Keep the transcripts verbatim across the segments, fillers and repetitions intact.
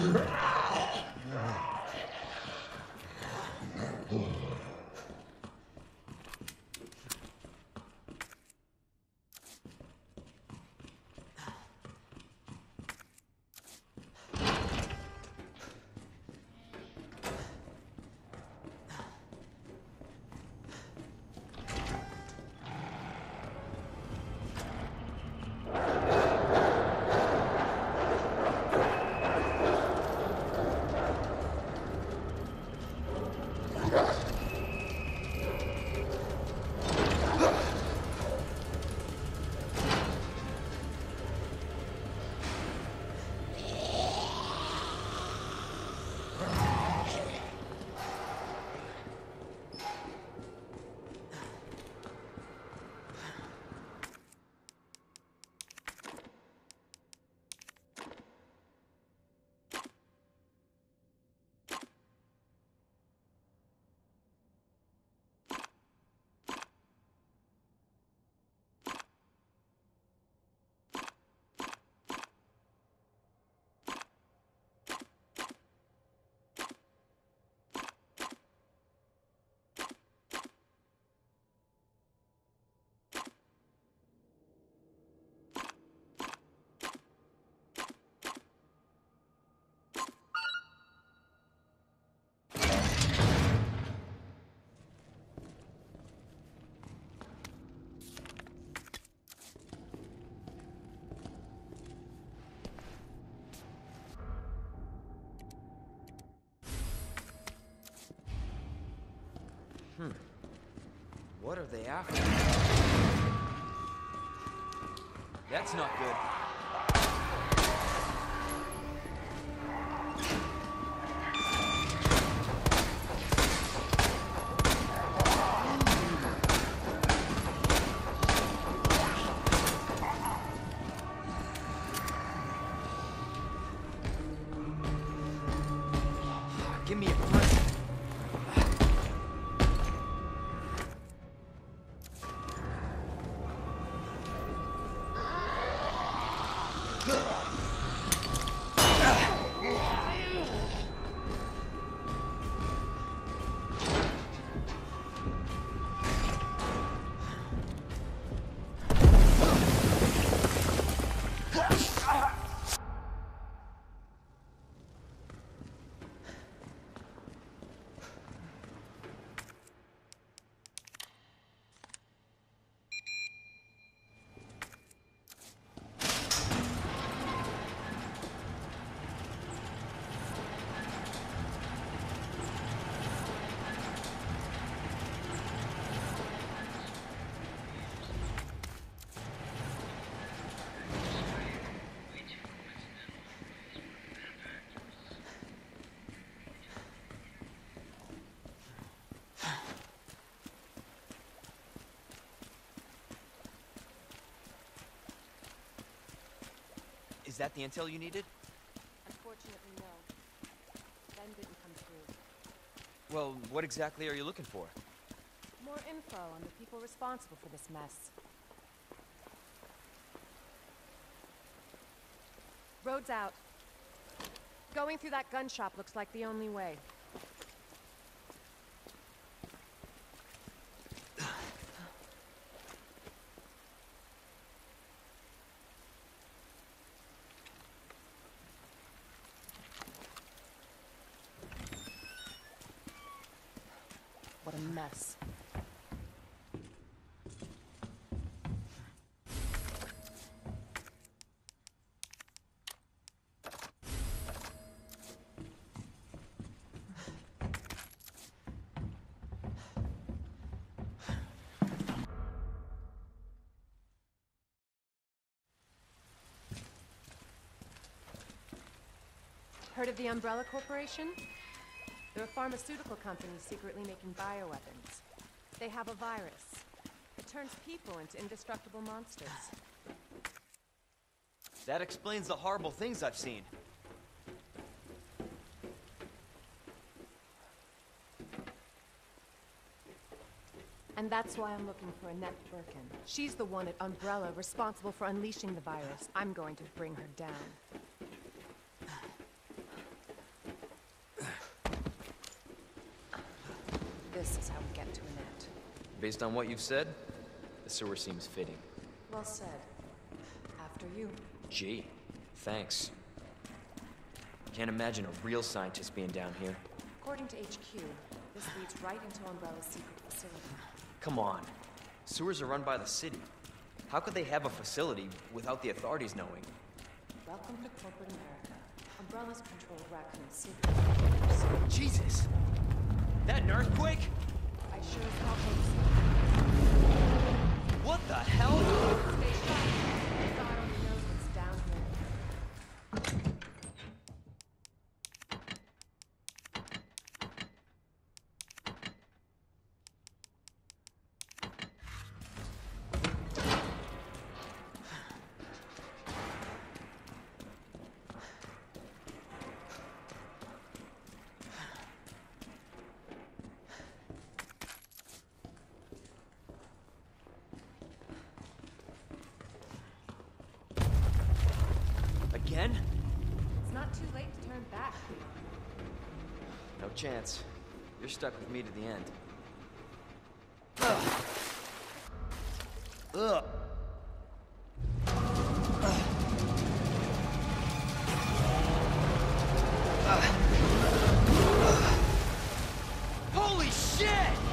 Hmm. What are they after? That's not good. Give me a break. Is that the intel you needed? Unfortunately, no. Ben didn't come through. Well, what exactly are you looking for? More info on the people responsible for this mess. Road's out. Going through that gun shop looks like the only way. What a mess. Heard of the Umbrella Corporation? They're a pharmaceutical company secretly making bioweapons. They have a virus. It turns people into indestructible monsters. That explains the horrible things I've seen. And that's why I'm looking for Annette Birkin. She's the one at Umbrella responsible for unleashing the virus. I'm going to bring her down. this is how we get to Annette. Based on what you've said, the sewer seems fitting. Well said. After you. Gee, thanks. Can't imagine a real scientist being down here. According to H Q, this leads right into Umbrella's secret facility. Come on. Sewers are run by the city. How could they have a facility without the authorities knowing? Welcome to corporate America. Umbrella's controlled Raccoon City. Jesus! That an earthquake? I sure as hell hope so. What the hell? Stay sharp. God only knows what's down here. Again? It's not too late to turn back. No chance. You're stuck with me to the end. Ugh. Ugh. Holy shit!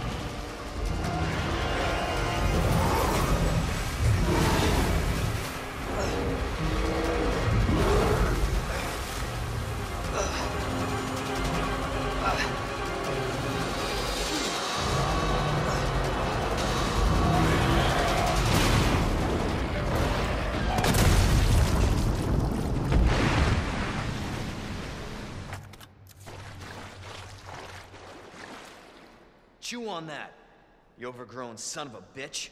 Chew on that, you overgrown son of a bitch.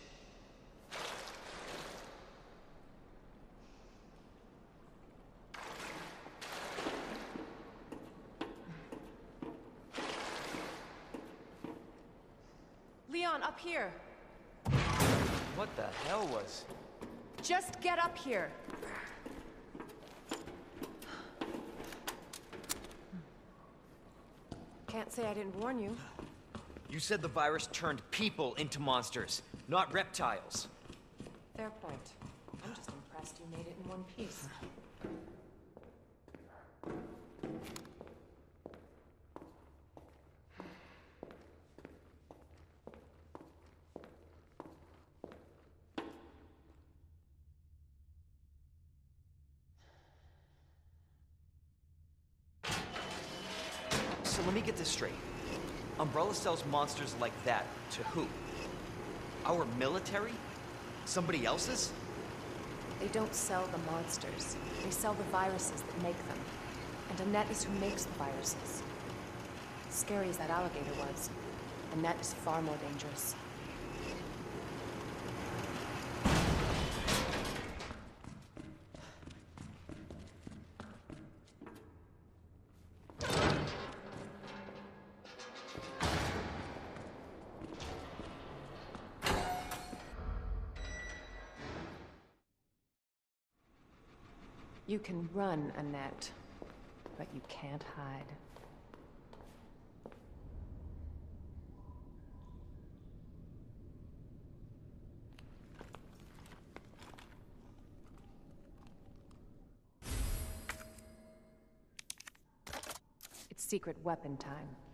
Leon, up here. What the hell was... Just get up here. Can't say I didn't warn you. You said the virus turned people into monsters, not reptiles. Fair point. I'm just impressed you made it in one piece. So let me get this straight. Umbrella sells monsters like that to who? Our military? Somebody else's? They don't sell the monsters. They sell the viruses that make them. And Annette is who makes the viruses. Scary as that alligator was, Annette is far more dangerous. You can run, Annette, but you can't hide. It's secret weapon time.